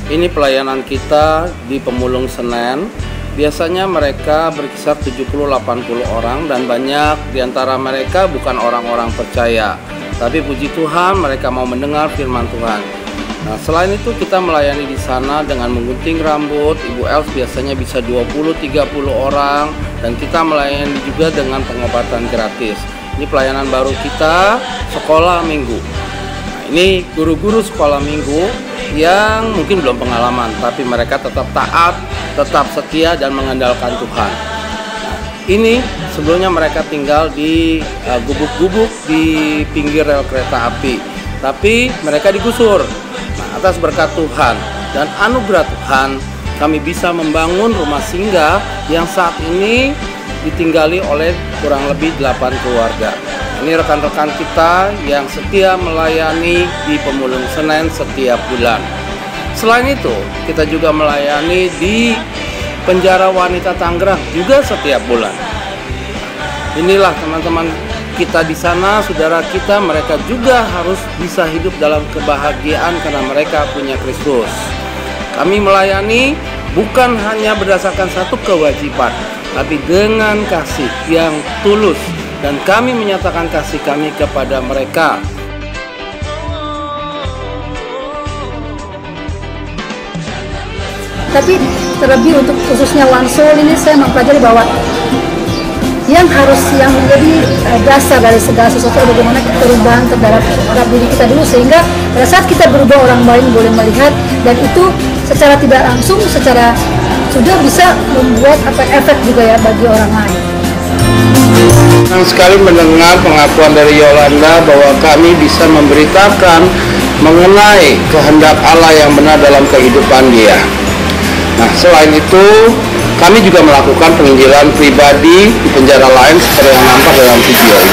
Ini pelayanan kita di Pemulung Senen. Biasanya mereka berkisar 70-80 orang dan banyak diantara mereka bukan orang-orang percaya. Tapi puji Tuhan mereka mau mendengar firman Tuhan. Nah, selain itu kita melayani di sana dengan menggunting rambut. Ibu Els biasanya bisa 20-30 orang dan kita melayani juga dengan pengobatan gratis. Ini pelayanan baru kita, sekolah minggu. Nah, ini guru-guru sekolah minggu yang mungkin belum pengalaman, tapi mereka tetap taat, tetap setia dan mengandalkan Tuhan. Ini sebelumnya mereka tinggal di gubuk-gubuk di pinggir rel kereta api, tapi mereka digusur. Nah, atas berkat Tuhan dan anugerah Tuhan, kami bisa membangun rumah singgah yang saat ini ditinggali oleh kurang lebih 8 keluarga. Ini rekan-rekan kita yang setia melayani di Pemulung Senen setiap bulan. Selain itu, kita juga melayani di Penjara Wanita Tangerang juga setiap bulan. Inilah teman-teman kita di sana, saudara kita, mereka juga harus bisa hidup dalam kebahagiaan karena mereka punya Kristus. Kami melayani bukan hanya berdasarkan satu kewajiban, tapi dengan kasih yang tulus. Dan kami menyatakan kasih kami kepada mereka. Tapi terlebih untuk khususnya One Soul ini saya mempelajari bahwa yang menjadi dasar dari segala sesuatu bagaimana perubahan terhadap diri kita dulu, sehingga pada saat kita berubah orang lain boleh melihat, dan itu secara tidak langsung sudah bisa membuat efek juga ya bagi orang lain. Senang sekali mendengar pengakuan dari Yolanda bahwa kami bisa memberitakan mengenai kehendak Allah yang benar dalam kehidupan dia. Nah, selain itu, kami juga melakukan penginjilan pribadi di penjara lain seperti yang nampak dalam video ini.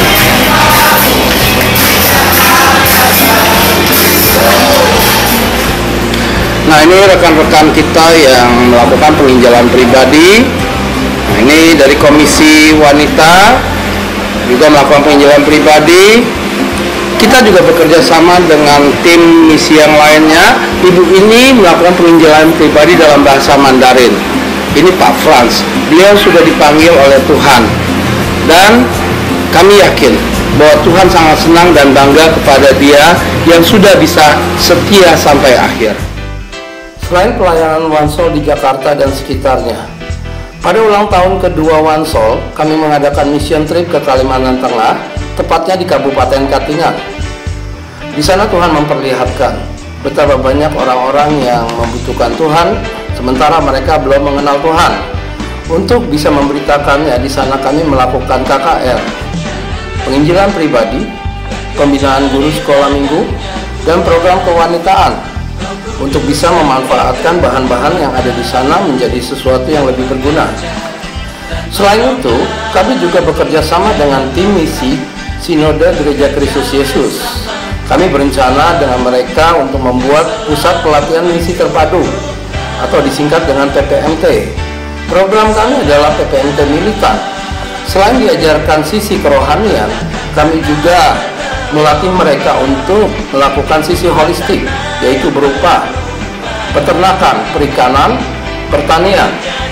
Nah, ini rekan-rekan kita yang melakukan penginjilan pribadi. Nah, ini dari Komisi Wanita juga melakukan penginjilan pribadi. Kita juga bekerja sama dengan tim misi yang lainnya. Ibu ini melakukan penginjilan pribadi dalam bahasa Mandarin. Ini Pak Frans, beliau sudah dipanggil oleh Tuhan. Dan kami yakin bahwa Tuhan sangat senang dan bangga kepada dia yang sudah bisa setia sampai akhir. Selain pelayanan One Soul di Jakarta dan sekitarnya, pada ulang tahun kedua One Soul, kami mengadakan mission trip ke Kalimantan Tengah, tepatnya di Kabupaten Katingan. Di sana Tuhan memperlihatkan betapa banyak orang-orang yang membutuhkan Tuhan, sementara mereka belum mengenal Tuhan. Untuk bisa memberitakannya, di sana kami melakukan KKR, penginjilan pribadi, pembinaan guru sekolah minggu, dan program kewanitaan, untuk bisa memanfaatkan bahan-bahan yang ada di sana menjadi sesuatu yang lebih berguna. Selain itu, kami juga bekerja sama dengan tim misi Sinode Gereja Kristus Yesus. Kami berencana dengan mereka untuk membuat pusat pelatihan misi terpadu atau disingkat dengan PPMT. Program kami adalah PPMT militan. Selain diajarkan sisi kerohanian, kami juga melatih mereka untuk melakukan sisi holistik, yaitu berupa peternakan, perikanan, pertanian.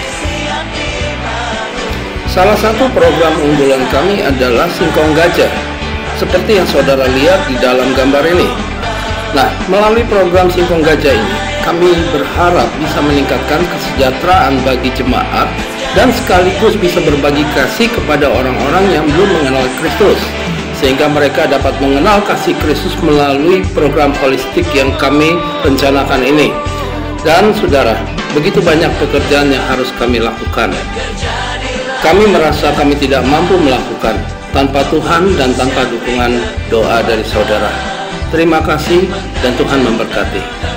Salah satu program unggulan kami adalah singkong gajah, seperti yang saudara lihat di dalam gambar ini. Nah, melalui program singkong gajah ini, kami berharap bisa meningkatkan kesejahteraan bagi jemaat dan sekaligus bisa berbagi kasih kepada orang-orang yang belum mengenal Kristus, sehingga mereka dapat mengenal kasih Kristus melalui program holistik yang kami rencanakan ini. Dan saudara, begitu banyak pekerjaan yang harus kami lakukan. Kami merasa kami tidak mampu melakukan tanpa Tuhan dan tanpa dukungan doa dari saudara. Terima kasih dan Tuhan memberkati.